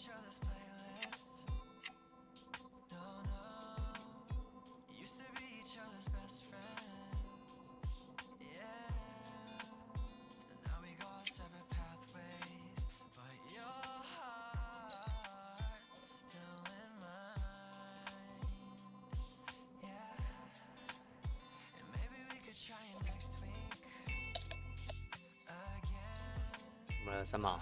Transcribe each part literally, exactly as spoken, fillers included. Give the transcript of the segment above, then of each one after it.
怎么了，三毛？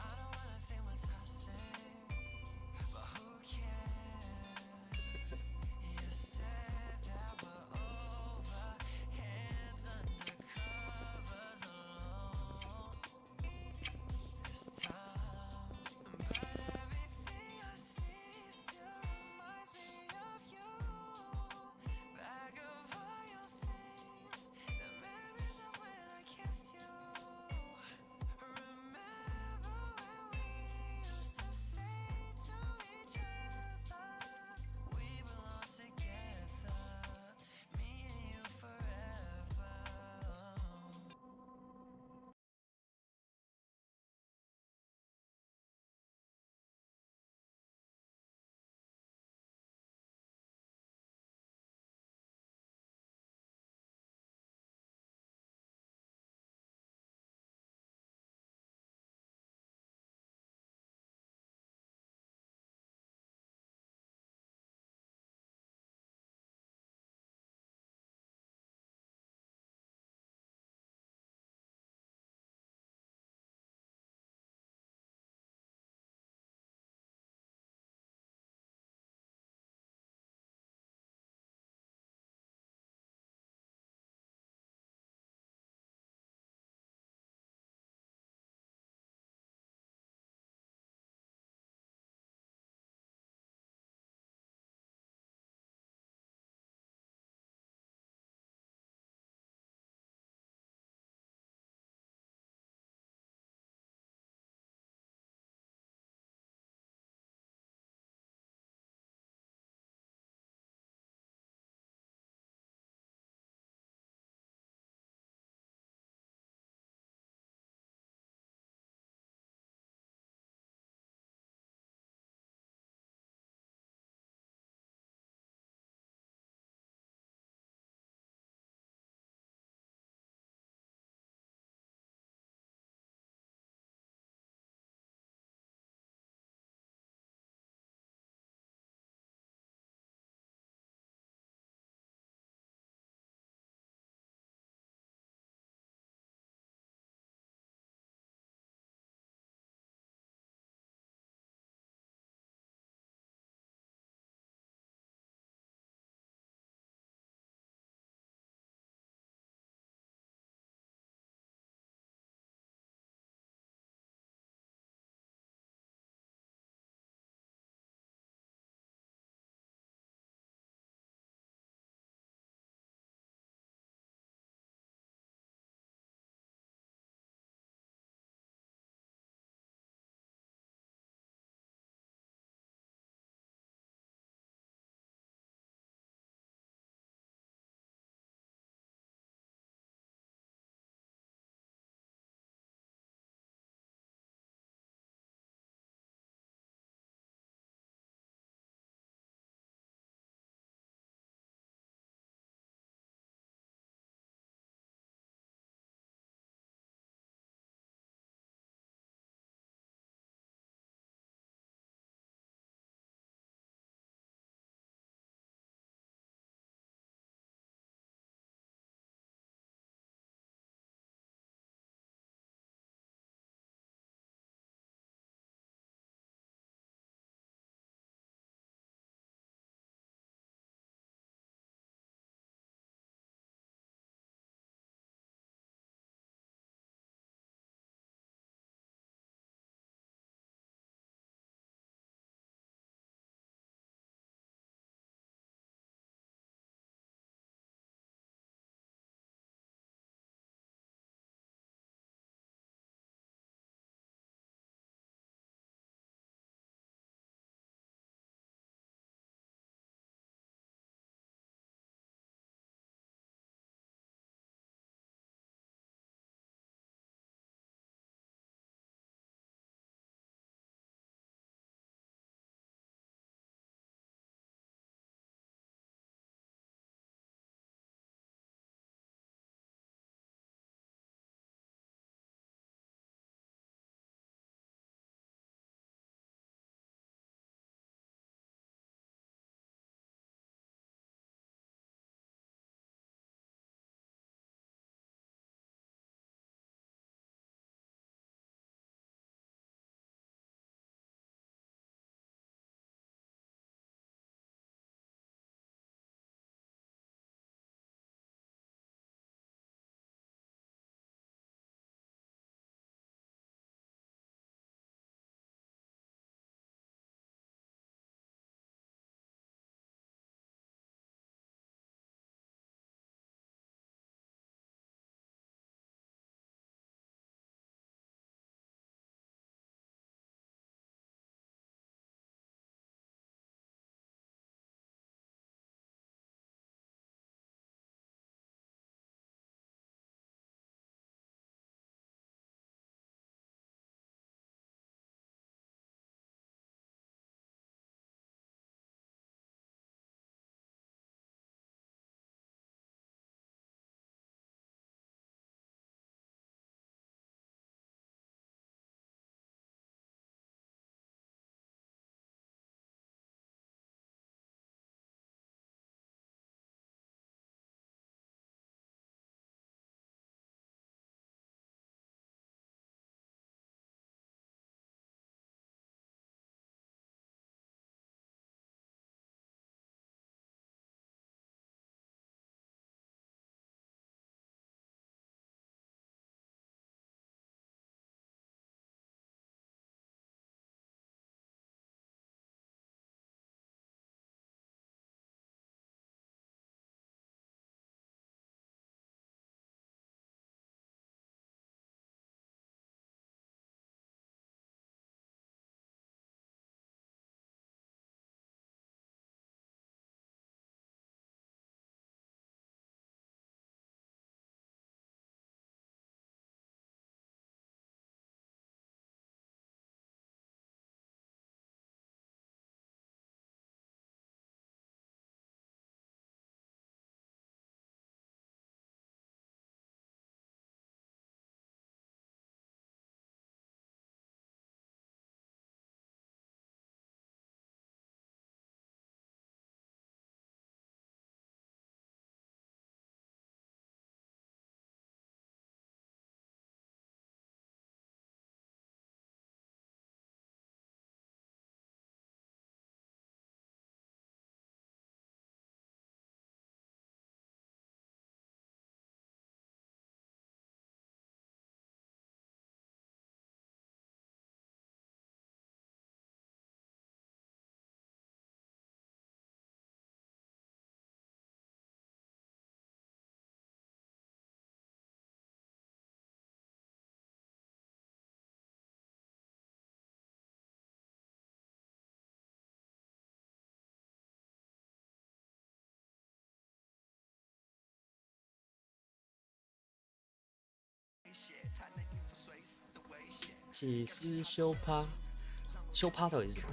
起司修趴，修趴到底是什么？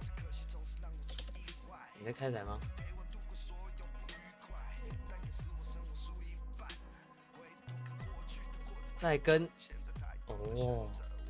你在开台吗？在跟哦。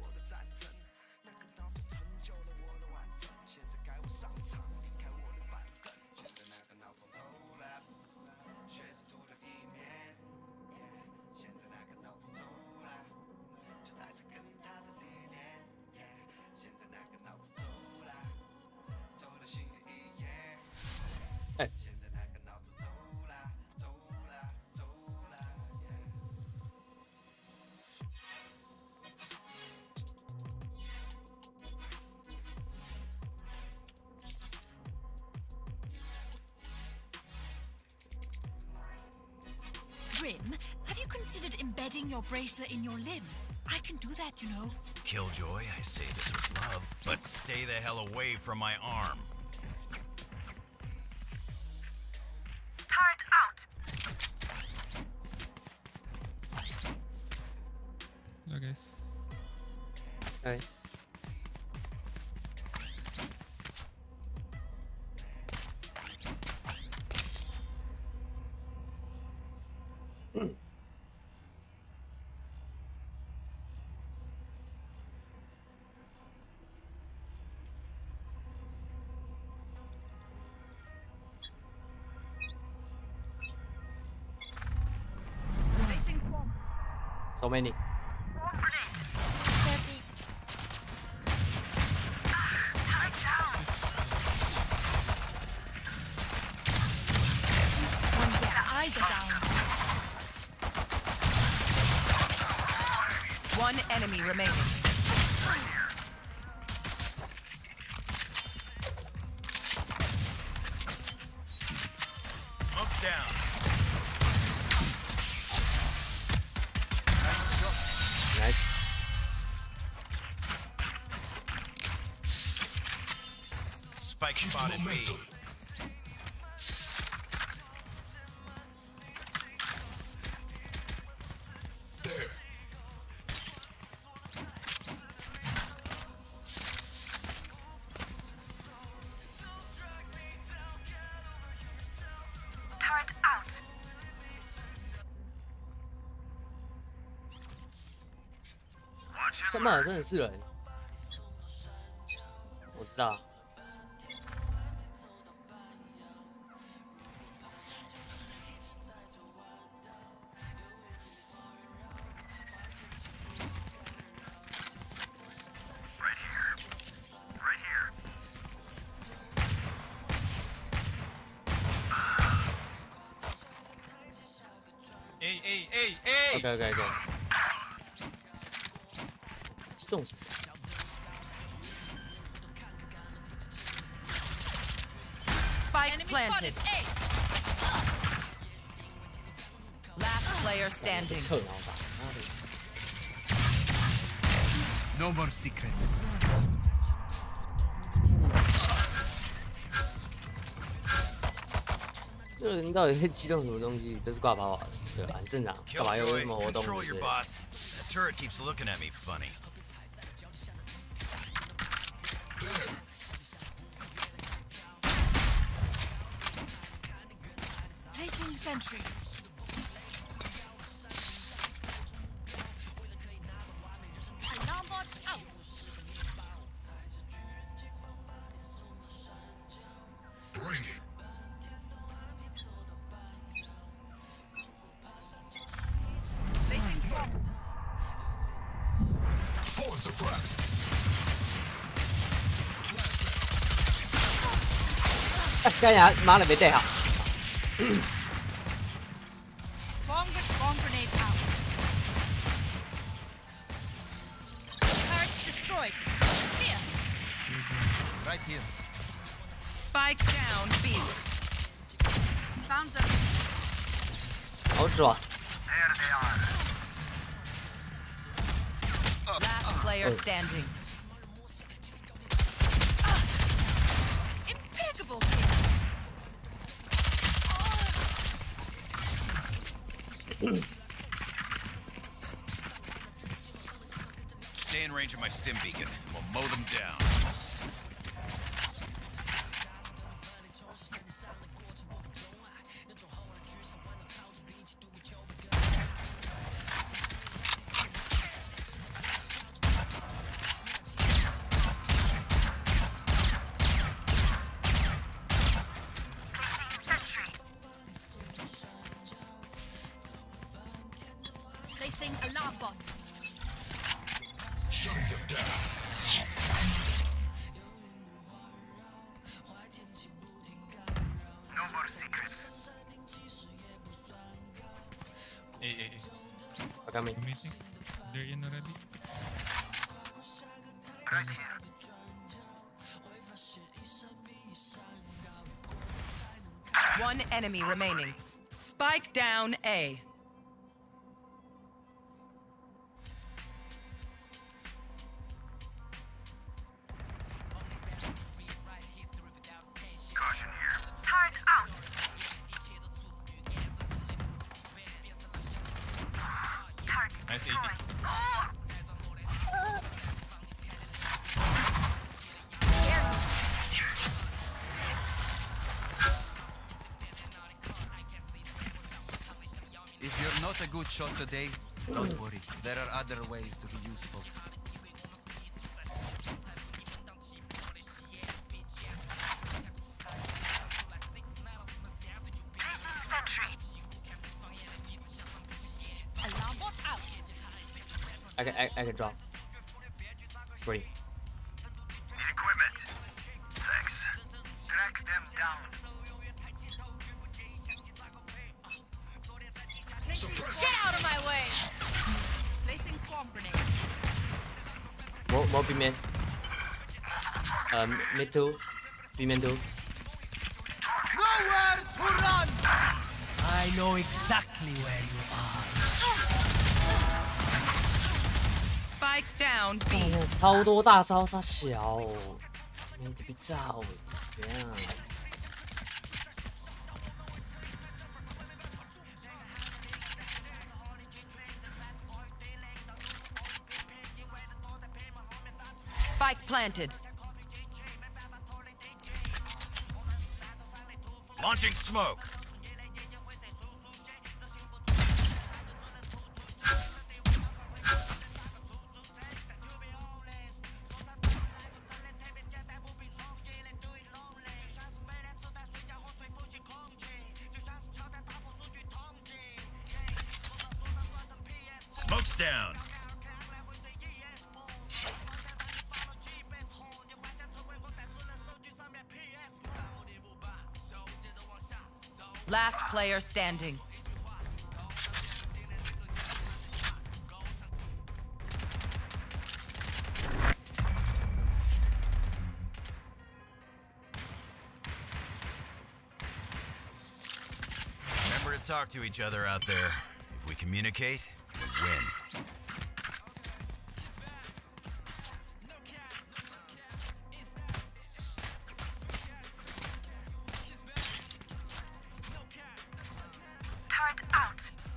Rim, have you considered embedding your bracer in your limb? I can do that, you know. Killjoy, I say this with love, but stay the hell away from my arm. Turret out. Hello, guys. Hi. So many. One enemy remaining. Smoke's down. Nice. Spike spotted me. Turret out. 三马真的是人，我知道。 哎哎哎哎 OK OK OK。这种什么？ Spike planted. Last player standing. 侧脑打，妈的！ No more secrets. 这个人到底在激动什么东西？都是挂跑跑的，对吧？很正常，干嘛要有什 Killjoy, 么活动？ control 对 your 不对？ bots. That turret keeps looking at me funny. Placing sentry. Alarm bot out. Bring it. Placing bomb. Forward suppress. 哎，干啥？妈的，没带好。 Bomb bomb grenade out. Turret destroyed. Here. Right here. Spike down B. Found them. 好爽！ Last player standing. Impeccable. Stay in range of my stim beacon. We'll mow them down. Placing alarm bot. Shutting them down. No more secrets. A, A, A. Coming. Meeting. They're in already. Right here. One enemy remaining. Spike down A. Caution here. Turret out. Turret Nice A C. destroyed. If you're not a good shot today, don't worry. There are other ways to be useful. Placing sentry. Alarm bot out. I can I, I can drop. Three. Need equipment. Thanks. Track them down. Get out of my way. Placing swarm grenade. More more B man. Um mid two. B man two. Nowhere to run! I know exactly where you are. Spike down B. 超多大招杀小，你这个招怎样？ Spike planted. Launching smoke. Smoke's down. Last player standing. Remember to talk to each other out there. If we communicate, we win. Turret out.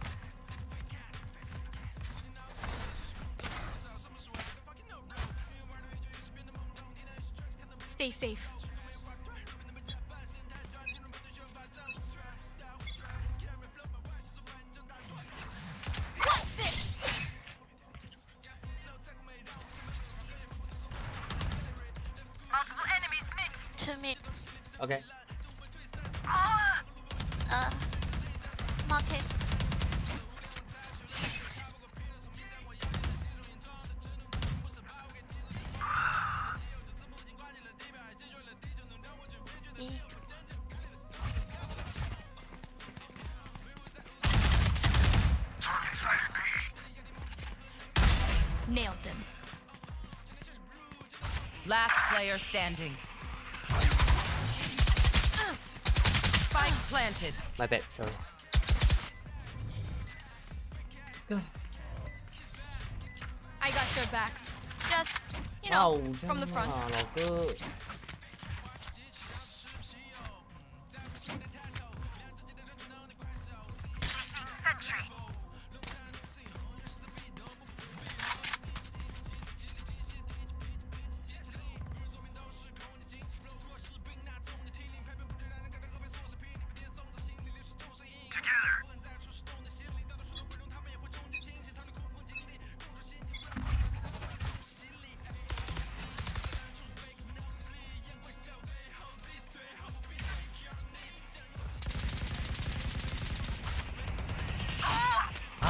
Stay safe. What's this? Multiple enemies mid. To me, Okay. Ah! uh, market. E. Target sighted B. Nailed them. Last player standing. Spike planted. My bad. Sorry. I got your backs. Just, you know, 哇， from the front. 老哥。 Sentry.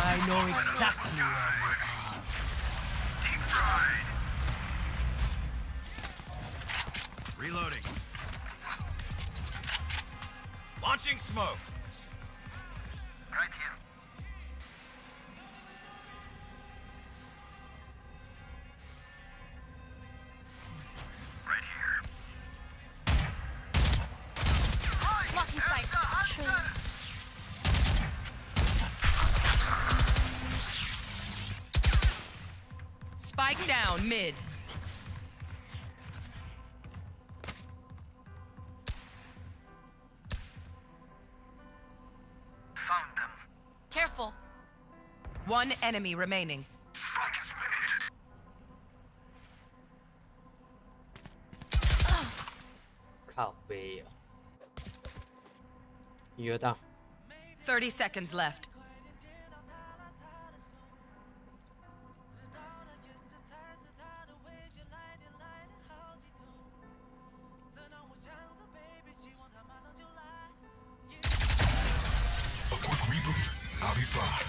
I know exactly where you are. Deep fried. Reloading. Launching smoke. Right here. Right here. Blocking sight. True. Spike down mid. Found them. Careful. One enemy remaining. Spike is made. 靠背啊！约到， thirty seconds left. A quick reboot. I'll be fine.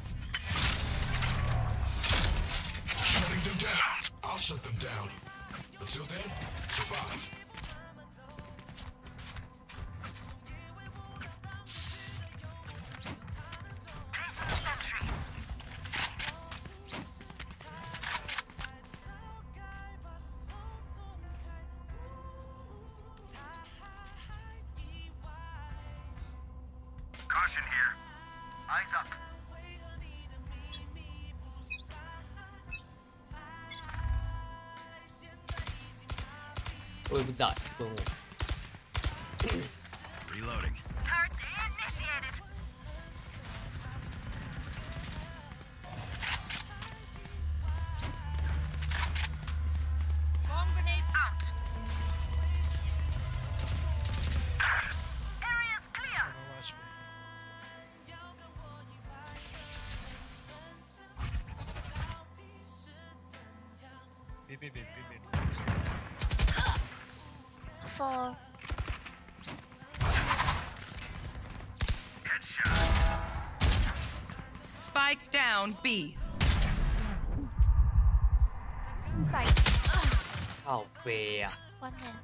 Shutting them down. I'll shut them down. Until then, survive. Sentry. 我也不知道，问我。 Reloading. Turret initiated. Bomb grenade Out. Area's clear. B B B B B. Four. Spike down B. 靠背啊！ One man.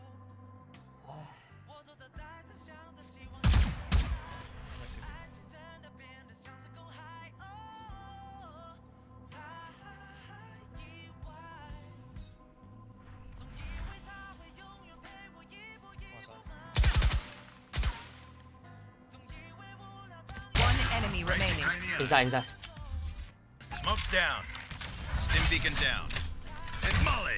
，One enemy remaining. inside inside。 Smoke's down. Stim beacon down. And Molly.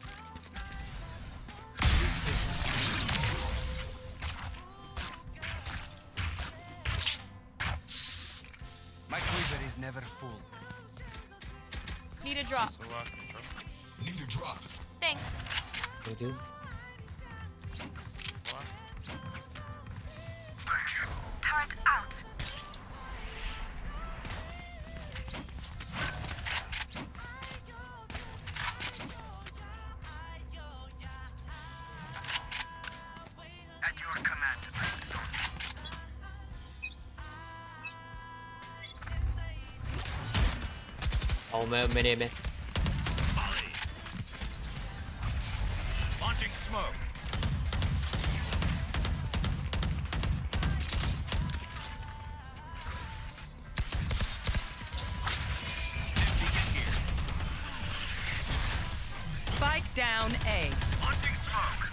My quiver is never full. Need a drop. So uh, drop. Need a drop. Thanks. Thank you。 Turret out. At your command, Brimstone. Oh man, many man。 Molly. Launching smoke. Stim beacon here. Spike down A. Launching smoke.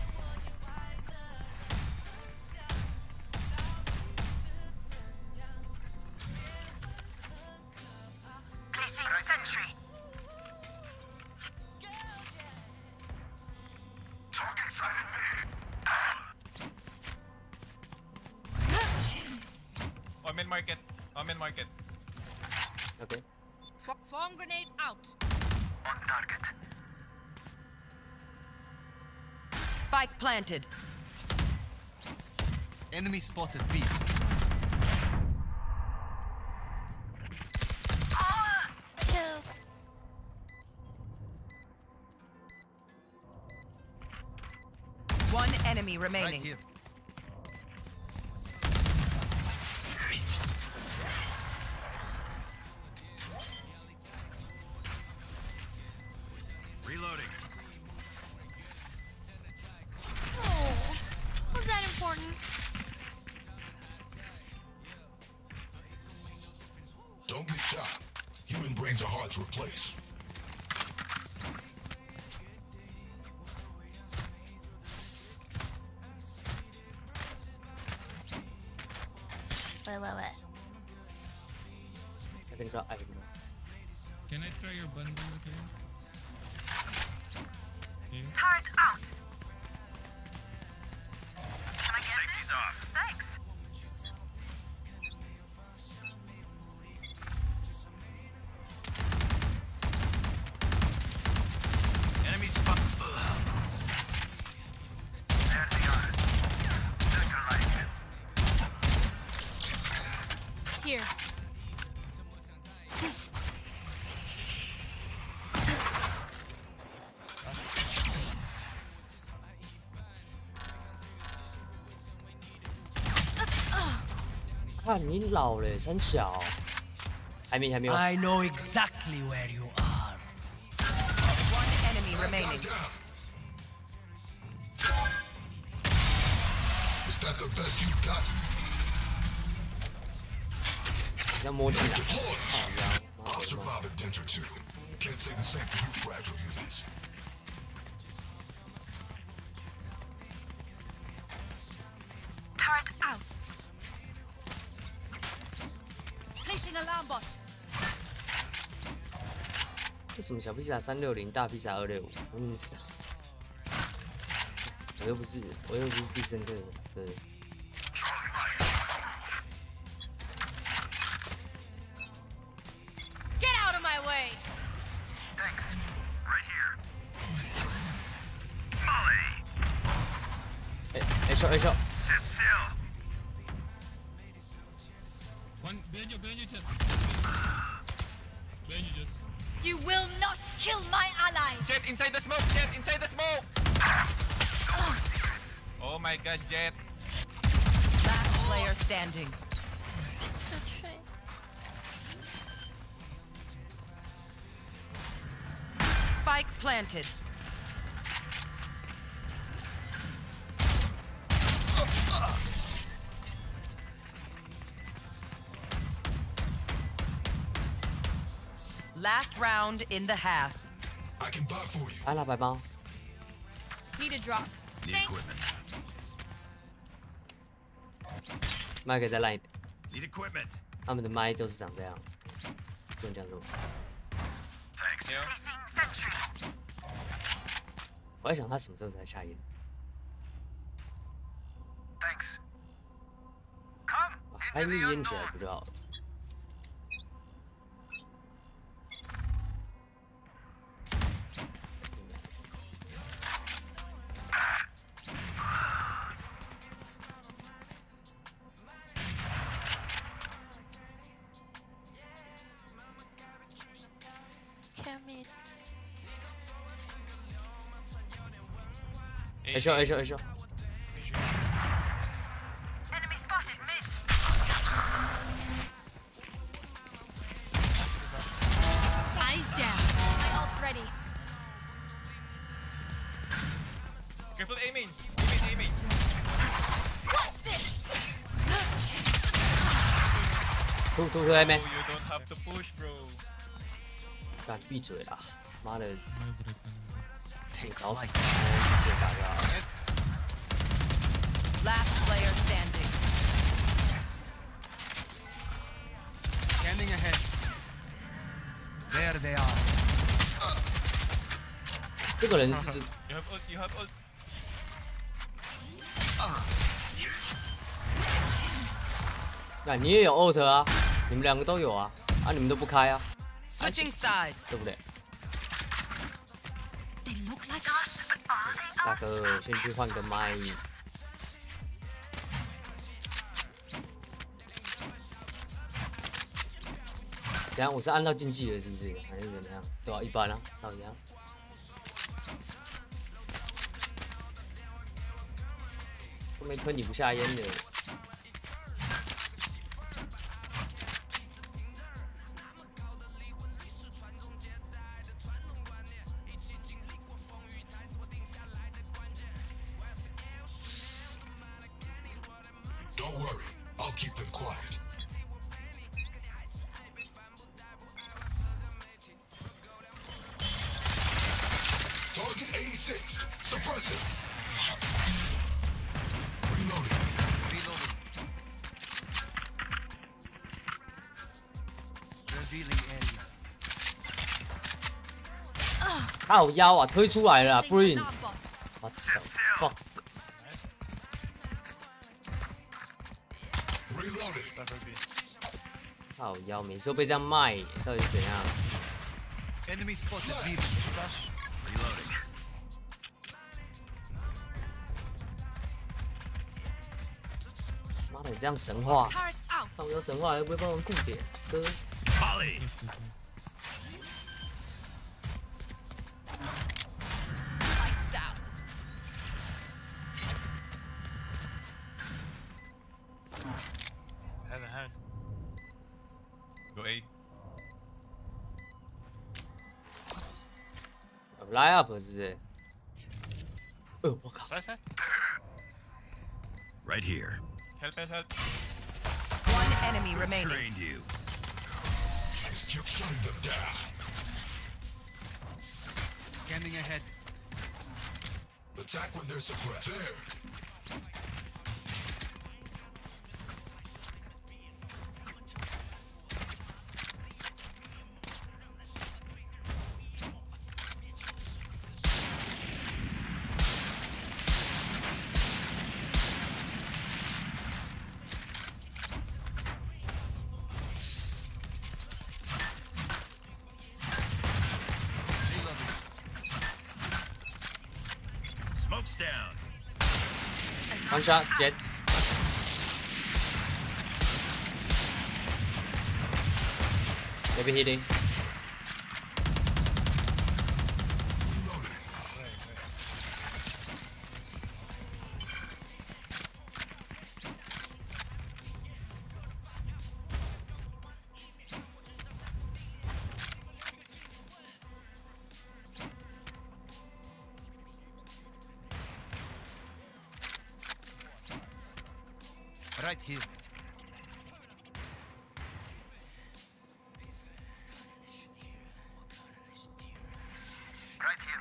Placing sentry. Target sighted mid. I'm in market. I'm in market. Okay。 Sw swarm grenade out. On target. Spike planted. Enemy spotted B. Two. One enemy Right remaining. here. Don't get shot. Human brains are hard to replace. Wait, wait, wait. I can drop. I can drop. Can I try your bundle with her? Okay. Turret out. Can I get Safety's this? Off. Thanks. Enemy spot. There they are. Neutralized. Here. Ah, 你老了，三小，还没还没有。 I know exactly where you are. One enemy remaining. Is that the best you've got? 要摸进来。 Deploy. 好呀， I'll survive a dent or two. Can't say the same for you fragile units. Turret out. Placing alarm bot. 为什么小披萨三六零，大披萨二六五？我怎么知道？我又不是，我又不是必胜客，对。 Get out of my way. Thanks. Right here. Molly. 哎哎秀哎秀， Sit still. One behind you, behind you, Jet. Behind you, Jet. You will not kill my ally. Jet inside the smoke. Jet inside the smoke. Oh my God, Jet. Last player standing. Spike planted. Last round in the half. I can buy for you. 来了白猫， Need a drop. Need Thanks. equipment. 麦可以再烂一点。 Need equipment. 他们的麦都是长这样，不能这样做。 Thanks. Yeah. Placing sentry. 我在想他什么时候才下烟？ Thanks. Come 把开 into 密 the 烟起来 unknown. 不就好了？ Kill me. 哎秀哎秀哎秀， Enemy spotted mid. Eyes down. My ult's ready. Careful aiming. Aiming, aiming. What's this? 突突突在那边 Oh,，you don't have to push, bro. 干闭嘴啦！妈的， Takes 找死！ like 直接打掉。 Last player standing. Scanning ahead. There they are. 这个人是 You have ult, you have ult. 那你也有 ult 啊，你们两个都有啊，啊你们都不开啊， Switching sides. 对不对？ They look like 大哥，先去换个麦。等下我是按到竞技了是不是？还是怎么样？对吧、一般啊，到一样。都没喷你不下烟的。 Don't worry. I'll keep them quiet. six. Suppress it. Reloading. Reloading. Revealing area. 靠腰啊，推出来了 ，Brin。 Not bot. What the fuck？ Reloading. 靠腰，每次都被这样卖，到底是怎样？ Enemy spotted. Mid. Reloading. 妈的，你这样神话， Turret out. 靠腰神话又不会帮忙控点，哥。 Molly. Lights down. Heaven, heaven. Go A. Line up 是不是？哦，我靠！ Side, side. Right here. Help, help, help. One enemy remaining. Trained you. Keep shutting them down. Scanning ahead. Attack when they're suppressed. There. Smoke's down. One shot, Jet. Maybe hitting. Right here. Right here.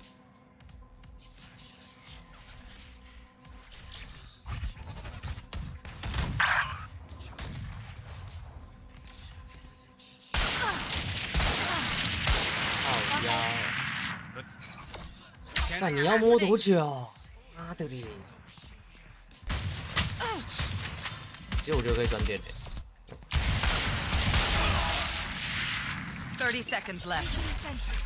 靠腰。看你要摸多久？妈的嘞！其实我觉得可以转点的。 Thirty seconds left. Sentry.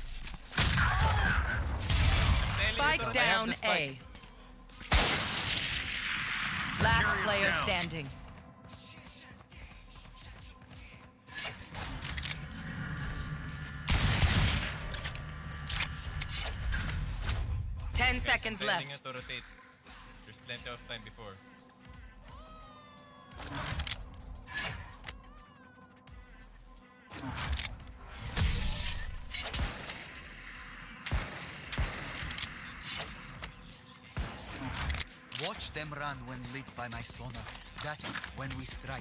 Spike down A. Last player standing. Ten seconds Planning left. to rotate. There's plenty of time before. Watch them run when lit by my sonar. That's when we strike.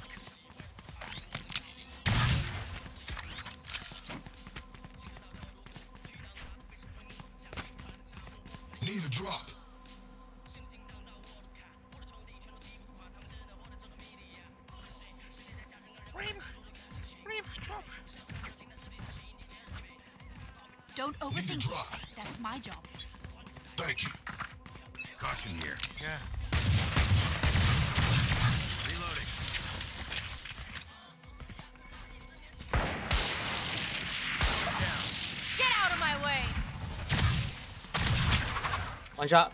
Need a drop. Don't overthink it. That's my job. Thank you. Caution here. Yeah. Reloading. Get out of my way. One shot.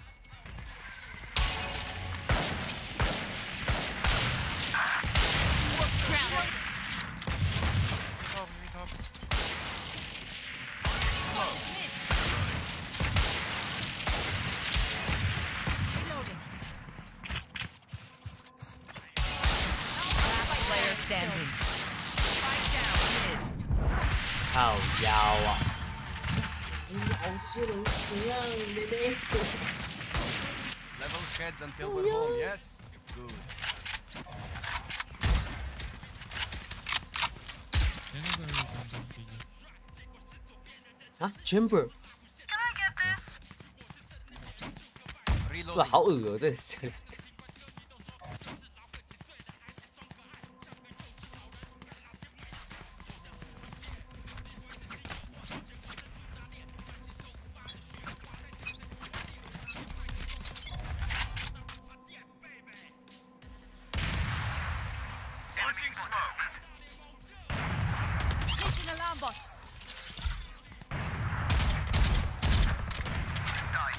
Grounded. Mid. Reloading. Last player standing. Spike down mid. 靠腰啊！老师能怎样，妹妹？ Level heads until we're home, yes? Good. Can I go with P G? 啊 ，Chamber。 Can I get this? 哇，好恶哦、这这两个。 Launching smoke. Placing alarm bot. Die.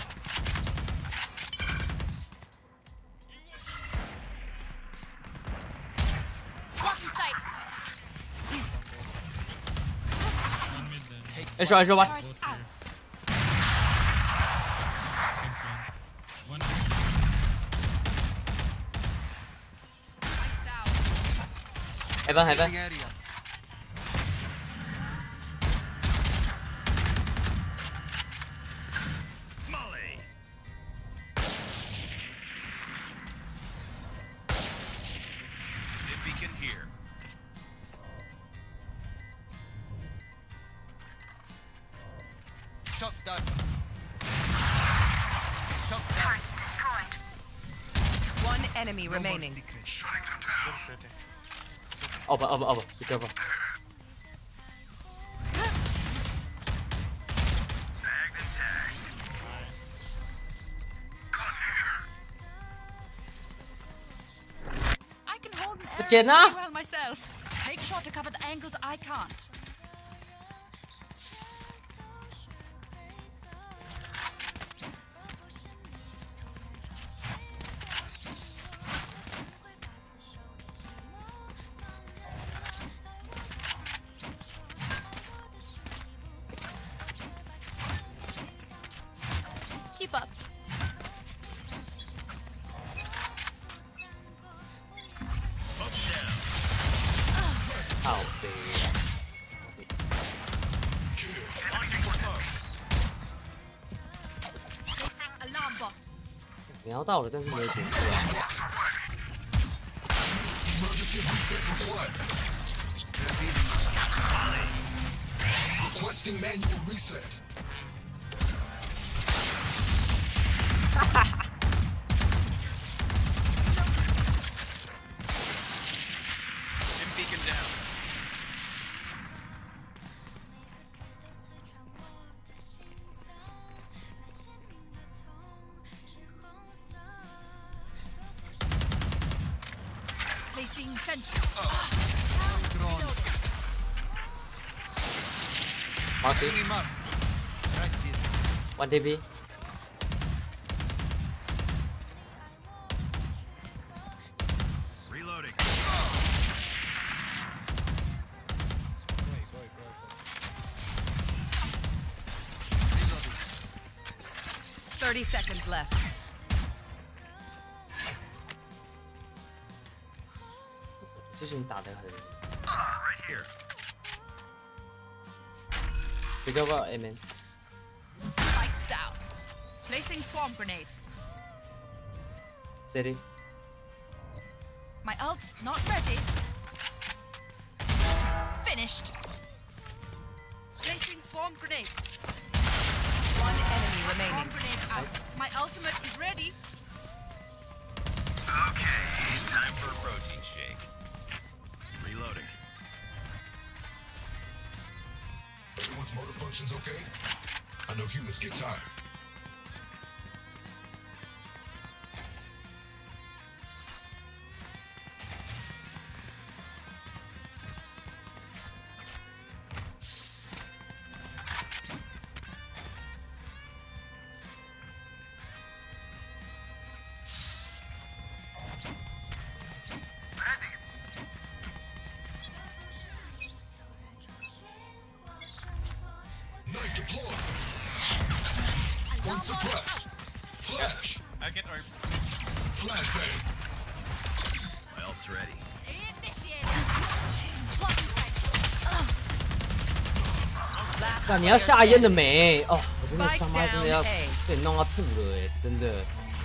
Blocking sight. One mid then. I show, I show one. Turret out. One Lights down. Heaven, heaven. Healing area. Molly. Stim beacon here. Shock dart. Shock dart. One enemy No more remaining. secrets. Over, over, over. Be careful. Tagged and tagged. I can hold an area Jenna? pretty well myself. Make sure to cover the angles I can't. Keep up. Smoke down. Ow, baby. Launching smoke. Alarm bot. 瞄到了，但是没有点出来。 Emergency reset required. Requesting manual reset. Stim beacon down. Placing sentry. Marky, Enemy mark. Right here. one T P. Reloading. Reloading. Thirty seconds left. This 之前打的很。 Right here. Be careful, amen. Spikes down. Placing swarm grenade. City. My ult's not ready. Finished. Placing swarm grenade. One enemy Swarm remaining. grenade out. Nice. My ultimate is ready. Okay, time for a protein shake. Reloading. Everyone's motor functions okay? I know humans get tired. Ready. Knife deployed. One suppressed. Flash. I'll get orb. Flashbang. My ult's ready. Initiated. Blocking sight. 那你要下烟的没？哦，我真的 Spike 他妈真的要 down A. 被弄到吐了哎，真的。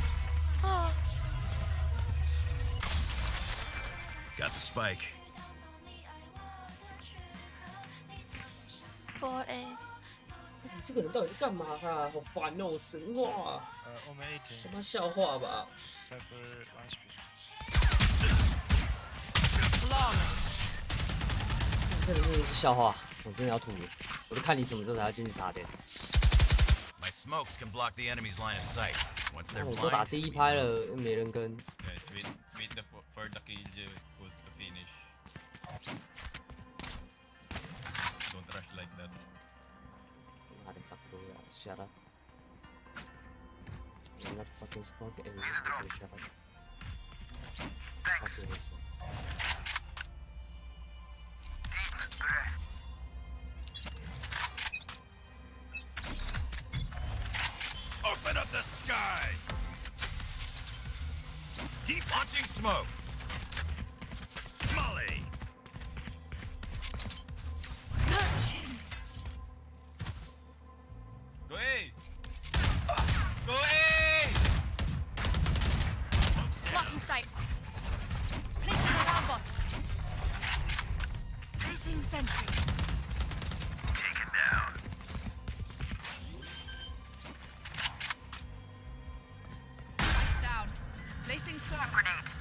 Got the spike. four A. 这个人到底是干嘛啊？好烦哦！神话、啊， Uh, Omen eighteen. 他妈笑话吧！ Cypher one speed. 这里面是笑话，我真的要吐了。我就看你什么时候才要进去插电。 My smokes can block the enemy's line of sight. Once they're 我都打 blind, 第一拍了，又没人跟。 Guys, wait, wait the, for, for the kill ult to finish. Don't rush like that. Motherfucker, shut up. I'm not fucking smoking everything. Okay, shut up. Okay, listen. open up the sky! Deep launching smoke! Molly! Go A! Go A! Blocking sight. Placing alarm bot. Placing sentry. Taken down. Lights down. Placing swarm grenade.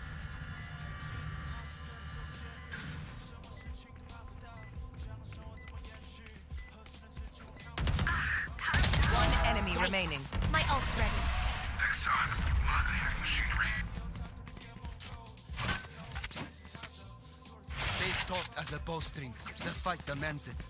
One enemy remaining. My ult's ready. Next time, monitor your machinery. Stay taut as a bowstring. The fight demands it.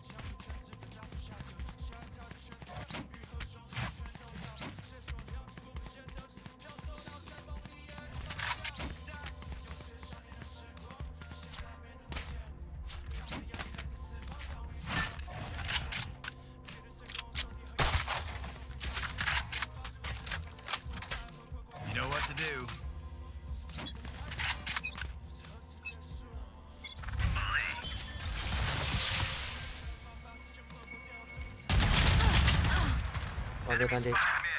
You know what to do. Oh, 对，看这，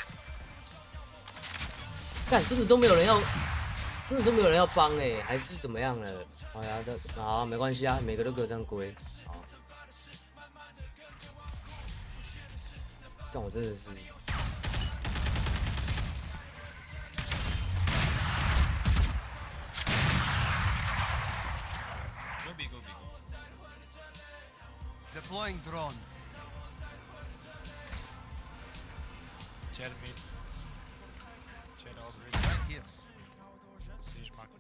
干，真的都没有人要，真的都没有人要帮哎、还是怎么样了？好呀，这好没关系啊，每个都给我这样归。好，但我真的是。 Go B, go B, go. Deploying drone. Jet mid. Jet all the way. Right here. Siege market.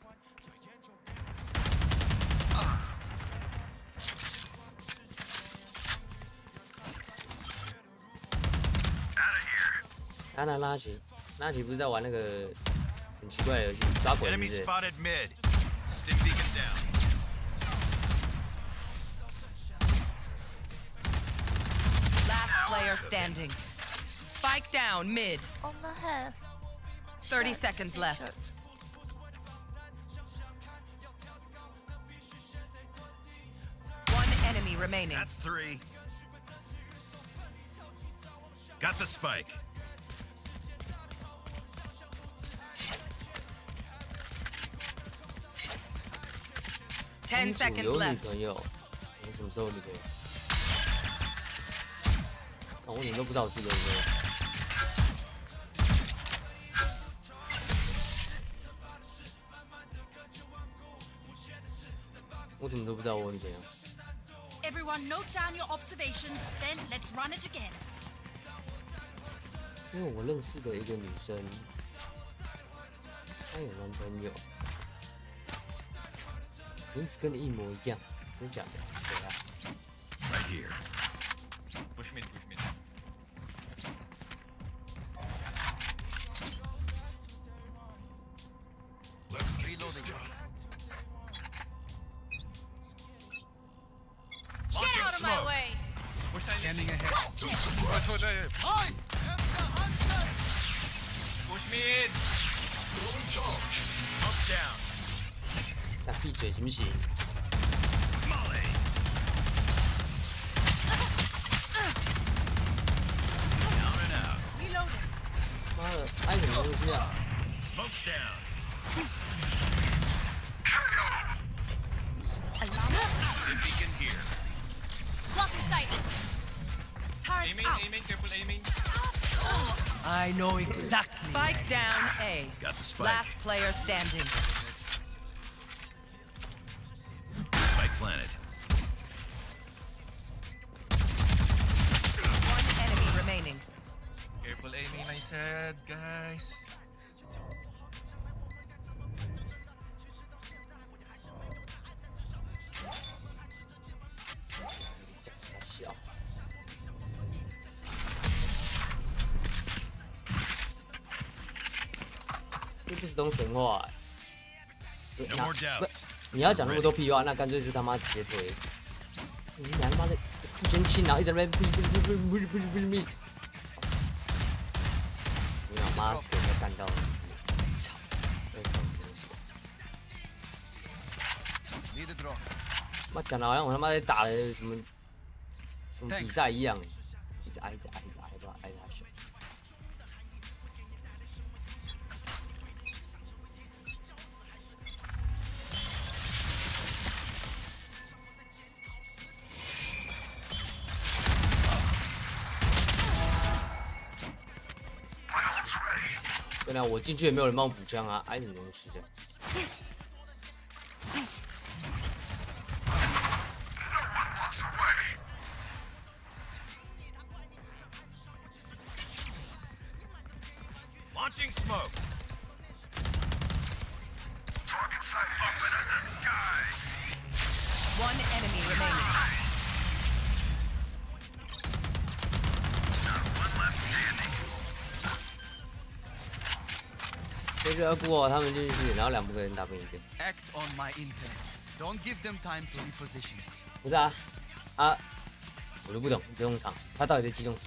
Out of here. 拉拉拉奇，拉奇不是在玩那个很奇怪的游戏，抓鬼是不 Enemy 是？ spotted mid. Stim beacon down. Last player standing. Spike down mid. On the half. thirty seconds left. One enemy remaining. That's three. Got the spike. Ten 公主 seconds 有女 left. 朋友，我什么时候有女朋友？看我怎么都不知道我自己有女朋友。我怎么都不知道我有女朋友？ Everyone note down your observations, then let's run it again. 因为我认识的一个女生，她有男朋友，名字跟你一模一样，真假的？谁啊？ Right here. Push mid, push mid. Let's get this Reloading. done. Get Launching out of my smoke. way. Push side. Scanning ahead. Don't Push, suppress. push, push. Push mid. Still in charge. Smoke down. 那闭嘴行不行？ Molly. Down and out. Reloading. 妈的，拍什么东西啊？ Smoke's down. Alarm. Stim beacon here. Blocking sight. Turret main, A main, careful A main. I know exactly. Spike down A. Got the spike. Last player standing. Spike planted. One enemy remaining. Careful A main, I said, guys. 小。这不是懂神话、欸。 No more doubts. 你要讲那么多屁话，那干脆就他妈直接推。你娘他妈的不先亲，然后一直在那边不是不是不是不是不是不是 meet。你老妈是给人家干到了，操！为什么？ Need a drop. 妈讲的好像我他妈在打的什么什么比赛一样，一直挨一直挨一直挨，不知道挨他小。对啊，我进去也没有人帮我补枪啊，挨什么东西的？ Launching smoke. Target sight up in the sky. One enemy remaining. One left standing. 这个过他们进去，然后两个人打不赢一边。 Act on my intent. Don't give them time to reposition. 不是啊，啊，我都不懂这种场，他到底在激动什么？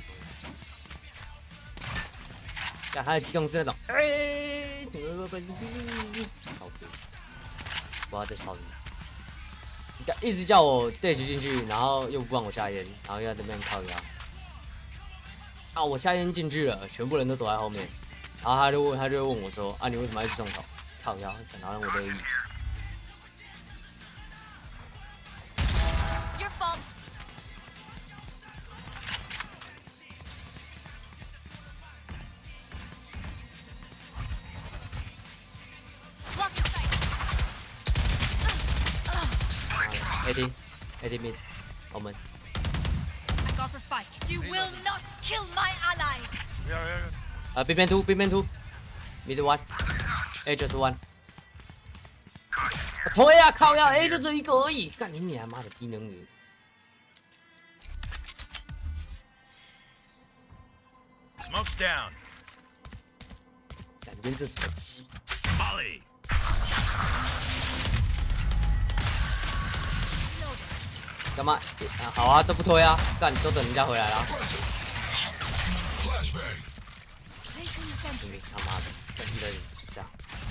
但他的激动是那种，哎，好悲，我要再操你！一直叫我 dash 进去，然后又不让我下烟，然后又在那边靠腰。啊，我下烟进去了，全部人都躲在后面，然后他就问，他就问我说，啊，你为什么要一直中头？靠腰，讲到让我乐意。 Your fault. Block your sight. A D A D mid， 我们 I got the spike. You will not kill my allies. Yeah, yeah, yeah. 啊 ，B 边 two B 边 two mid one A just one。推啊，靠呀 A 就只有一个而已，干你娘妈的低能儿！ Smoke's down. 感觉这什么鸡？ Molly. 干嘛？啊好啊，都不推啊，干都等人家回来了。真的是他妈的，干遇到点智障。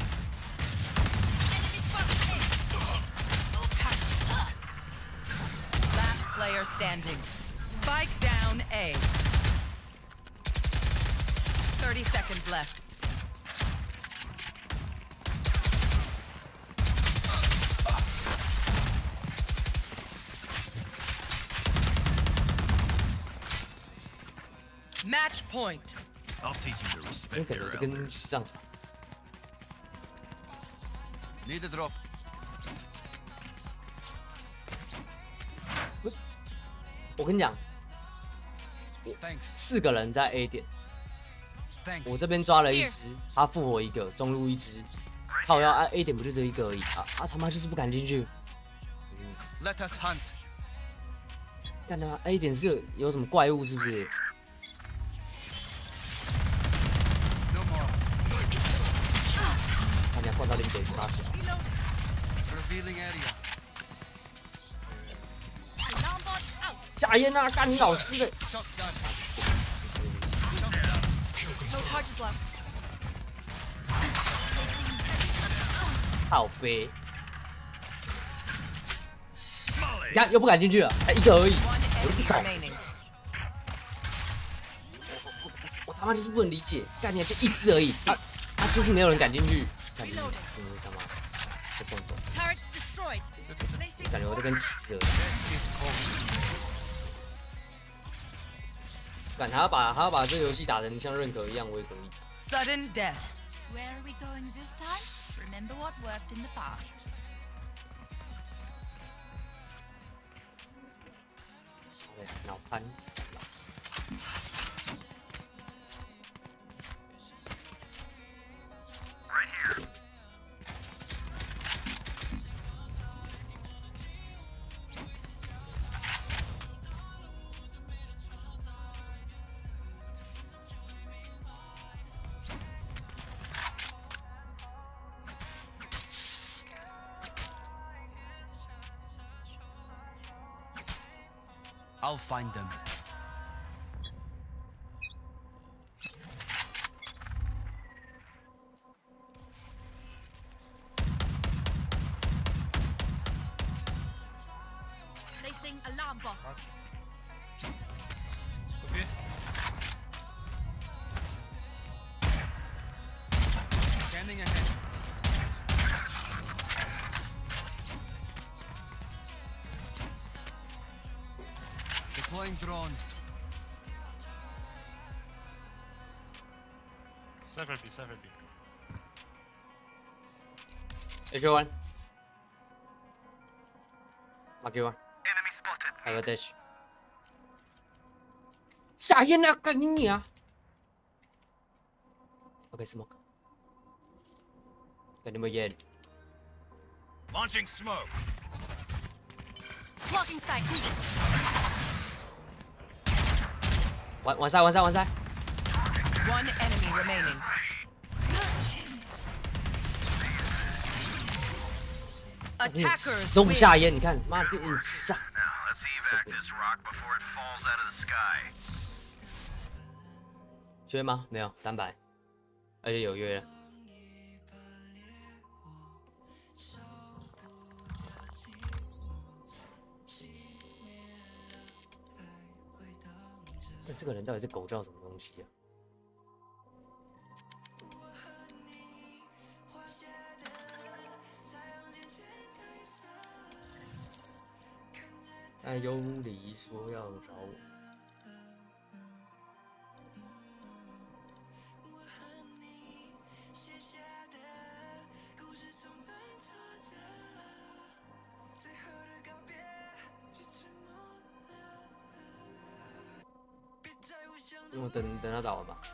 Last player standing. Spike down A. Thirty seconds left. Match point. I'll teach you to 真 respect 感觉 your 这跟 elders. 智障。 Need a drop. 不是，我跟你讲， Thanks. 四个人在 A 点， Thanks. 我这边抓了一只，他复活一个，中路一只，靠腰啊 A 点不就只有一个而已啊啊他妈就是不敢进去。 Let us hunt. 干他妈 A 点是有有什么怪物是不是？ No more. 他娘灌到零点杀死。 Revealing area. Alarm bot out. 下烟啊！干你老师的！ Shotgun. No charges left. 靠背， Molly. 你看又不敢进去了，才一个而已， One 我就不 enemy 懂， remaining. 我他妈就是不能理解，干你就一只而已，啊啊就是没有人敢进去，干你娘，真的他妈在中毒， Turret destroyed. Placing 感觉我在跟棋子而已。 Is cold. 干，他要把他要把这个游戏打成像认可一样，我也可以。 Sudden death. Where are we going this time? Remember what worked in the past. 对，脑瘫，老师。 I'll find them. Placing alarm bot. Okay. Scanning ahead. Deploying drone. Cypher B, Cypher B. H one. Mark one. Enemy spotted. Have a dash. 下烟啊，干你你啊 ！OK smoke. 跟你们烟。 Launching smoke. Blocking sight. One one side, one side, one side. One enemy remaining. 你 Attackers 都不 win. 下烟，你看，妈这你傻。 Now, let's evac this rock before it falls out of the sky. 约吗？没有，三百，而且有约了。那这个人到底是狗叫什么东西啊？哎，有理说要找我。 我等等他打完吧。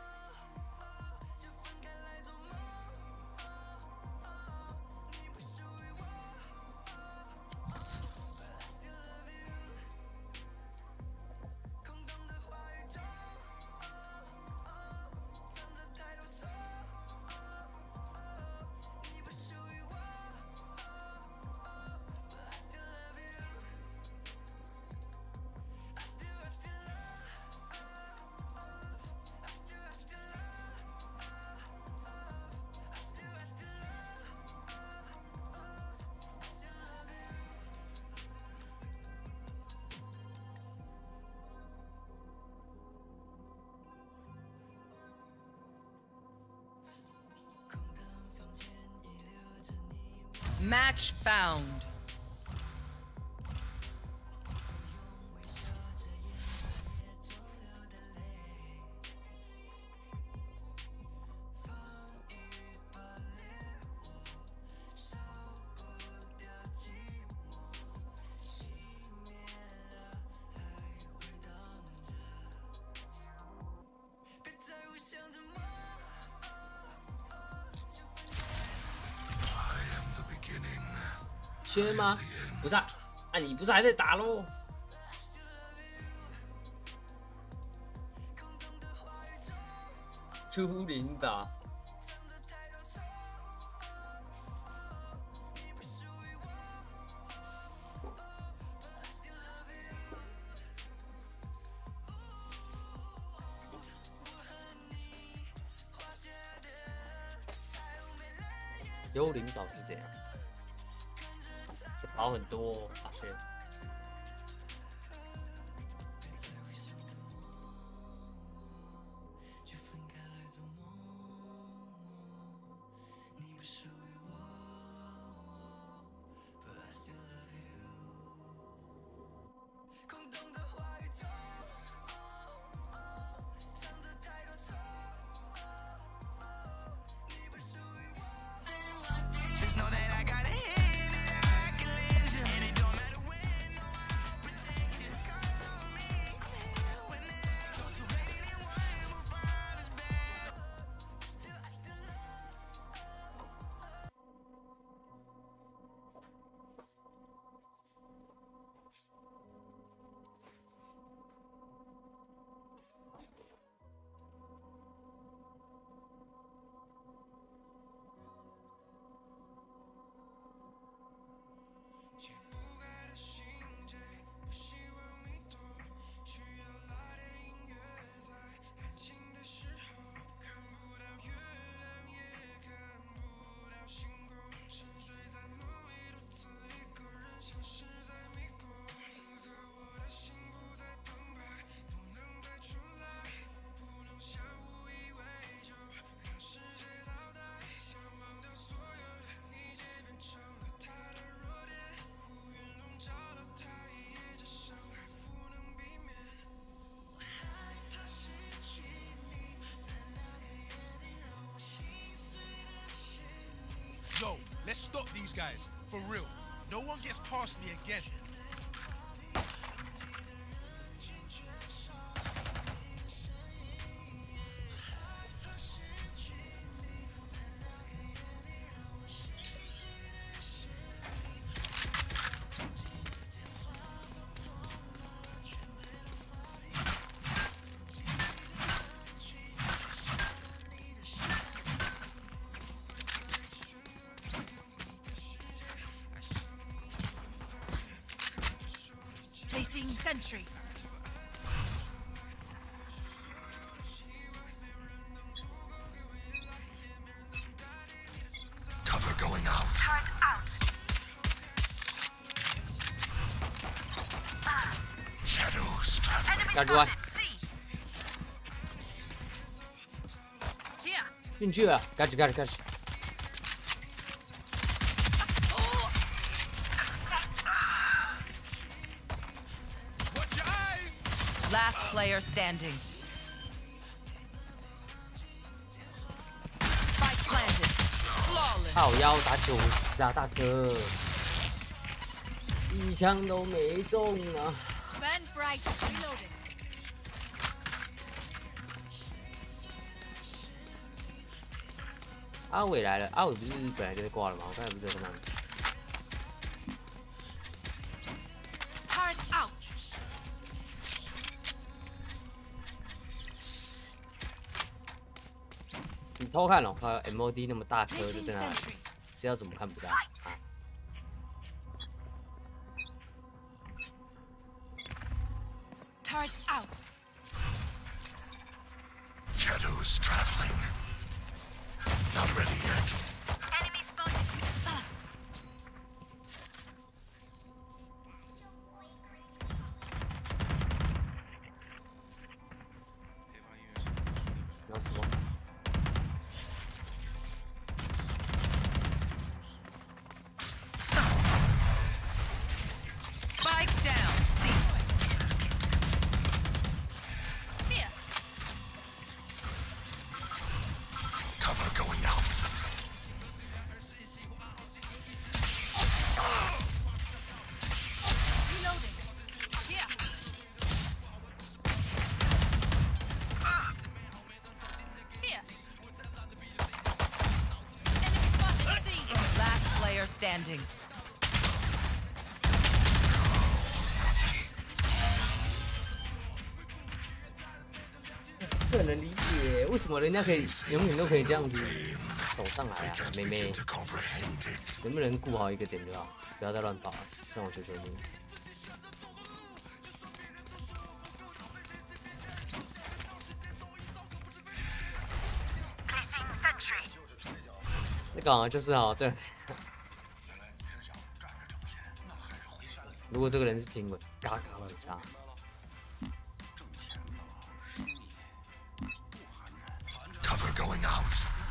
Match found. I am the beginning. 缺吗？不是啊，啊你不是还在打喽？出领导。幽灵岛是这样。 好很多发现。 those guys. For real. No one gets past me again. Placing sentry. Cover going out. Turret out. Shadows traveling. Enemy Got one. spotted. C. Here. 进去了，开始开始开始。 Last player standing. Spike planted. Flawless. 靠腰打九十啊，大哥，一枪都没中啊！ Burn bright. Reloading. 阿伟来了，阿伟不是本来就在挂了吗？我刚才不是在那里。 Turret out. 你偷看了，靠 M O D 那么大颗就 Placing 在那里， sentry. 是要怎么看不到啊？ Turret out. Shadows traveling. Not ready yet. Enemy spotted. Ah. 然后什么？ Spike down. C. Here. Cover going out. Reloading. Here. Here. Enemy spotted. C. Last player standing. 是很能理解，为什么人家可以永远都可以这样子走上来啊，妹妹， To comprehend it. 能不能顾好一个点就好，不要再乱跑了，上我求求你。 Placing sentry. 那个好像就是哦，对。如果这个人是听闻，嘎嘎的杀。 Cover going out.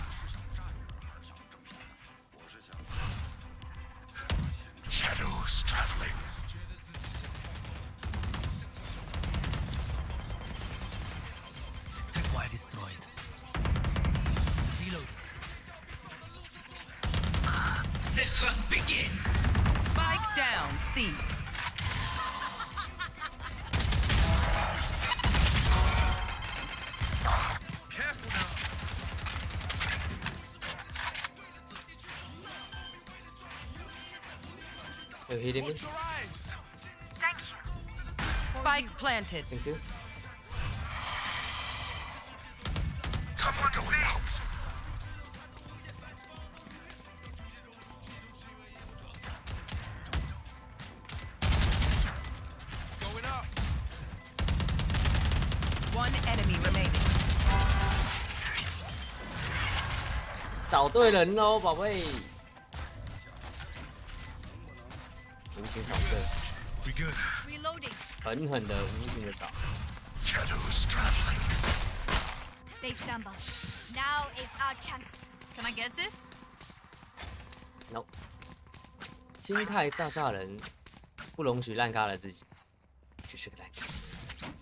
Shadows traveling. Tripwire destroyed. Reload. The hunt begins. Spike down. C. Careful now. Are you hitting me? Thank you. Spike planted. Thank you. Cover going out. Going up. One enemy remaining. 找对人喽，宝贝。无情扫射， We good. Reloading. 狠狠的无情的扫。 Shadows traveling. They stumble. Now is our chance. Can I get this? No， 心态炸炸人，不容许烂咖了自己，就是个烂咖。